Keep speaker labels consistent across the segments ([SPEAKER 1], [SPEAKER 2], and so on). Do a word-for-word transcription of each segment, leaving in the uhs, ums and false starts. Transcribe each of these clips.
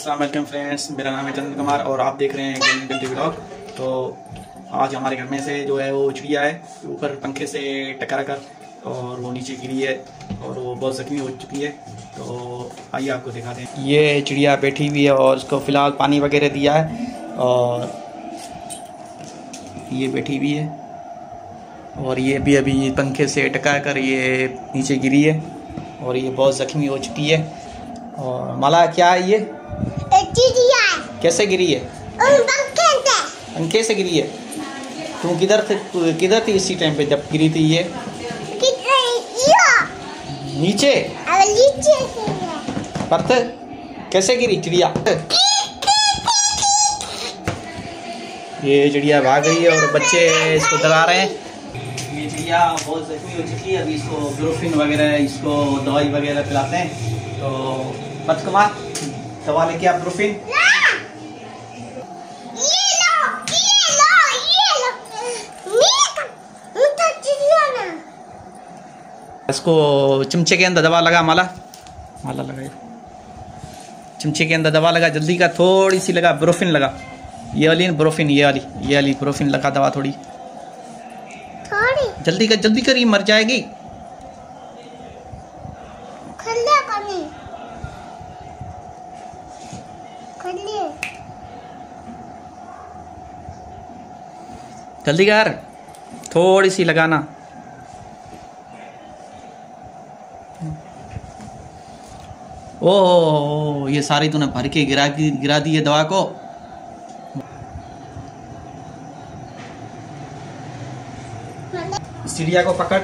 [SPEAKER 1] अस्सलाम वालेकुम फ्रेंड्स, मेरा नाम है चंद्र कुमार और आप देख रहे हैं गेमिंग कंट्री व्लॉग। तो आज हमारे घर में से जो है वो चिड़िया है ऊपर पंखे से टकरा कर और वो नीचे गिरी है और वो बहुत जख्मी हो चुकी है। तो आइए आपको दिखाते हैं। ये चिड़िया बैठी हुई है और उसको फ़िलहाल पानी वगैरह दिया है और ये बैठी हुई है और ये भी अभी पंखे से टकरा कर ये नीचे गिरी है और ये बहुत जख्मी हो चुकी है। और माला क्या है ये?
[SPEAKER 2] चिड़िया। कैसे
[SPEAKER 1] गिरी है?
[SPEAKER 2] पंखे से।
[SPEAKER 1] पंखे से गिरी है। तू किधर थे किधर थी इसी टाइम पे जब गिरी थी ये? नीचे।
[SPEAKER 2] नीचे
[SPEAKER 1] पर कैसे गिरी चिड़िया? ये चिड़िया भाग गई है और बच्चे इसको डरा रहे हैं। ये चिड़िया बहुत जख्मी हो चुकी है, अभी इसको ब्रोफिन वगैरह इसको दवाई वगैरह पिलाते हैं। तो पतकुमार दवा लेके आप ब्रोफिन।
[SPEAKER 2] ये लो, ये लो, ये लो। मैं तो चिड़िया ना।
[SPEAKER 1] इसको चमचे के अंदर दवा लगा। माला माला लगा, चमचे के अंदर दवा लगा, जल्दी का, थोड़ी सी लगा, ब्रोफिन लगा। ये वाली ब्रोफिन, ये वाली ये वाली ब्रोफिन लगा दवा थोड़ी
[SPEAKER 2] थोड़ी।
[SPEAKER 1] जल्दी कर, जल्दी कर, ये मर जाएगी।
[SPEAKER 2] खल्ले कमी खल्ले
[SPEAKER 1] जल्दी कर, थोड़ी सी लगाना। ओह, ये सारी तूने भर के गिरा गिरा दी है दवा को। चिड़िया को पकड़।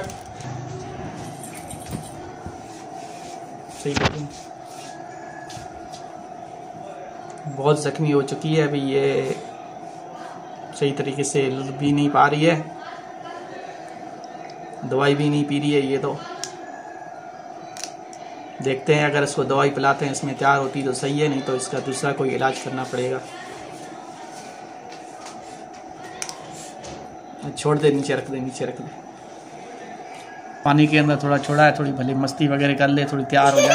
[SPEAKER 1] सही कर, बहुत जख्मी हो चुकी है, अभी ये सही तरीके से हिल भी नहीं पा रही है, दवाई भी नहीं पी रही है। ये तो देखते हैं, अगर इसको दवाई पिलाते हैं इसमें तैयार होती तो सही है, नहीं तो इसका दूसरा कोई इलाज करना पड़ेगा। छोड़ दे, नीचे रख दे, नीचे रख दे। पानी के अंदर थोड़ा छोड़ा है, थोड़ी भली मस्ती वगैरह कर ले, थोड़ी तैयार हो जाए।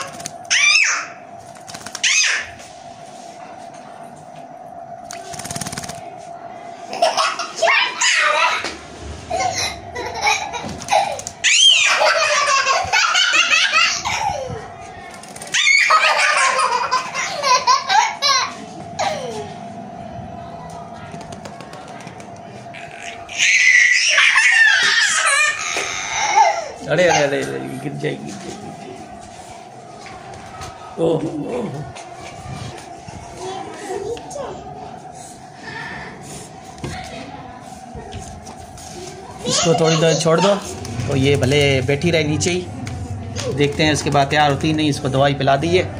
[SPEAKER 1] अरे अरे अरे अरे गिर जाएगी, गिर जाएगी। ओह ओह, इसको थोड़ी देर छोड़ दो तो ये भले बैठी रहे नीचे ही, देखते हैं इसके बाद तैयार होती नहीं। इसको दवाई पिला दी है,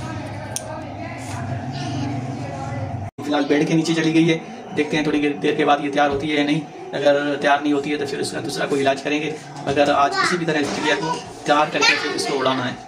[SPEAKER 1] फिलहाल बेड के नीचे चली गई है। देखते हैं थोड़ी देर के बाद ये तैयार होती है या नहीं। अगर तैयार नहीं होती है तो फिर इसका दूसरा कोई इलाज करेंगे। अगर आज किसी भी तरह चिड़िया को तैयार करके फिर इसको उड़ाना है।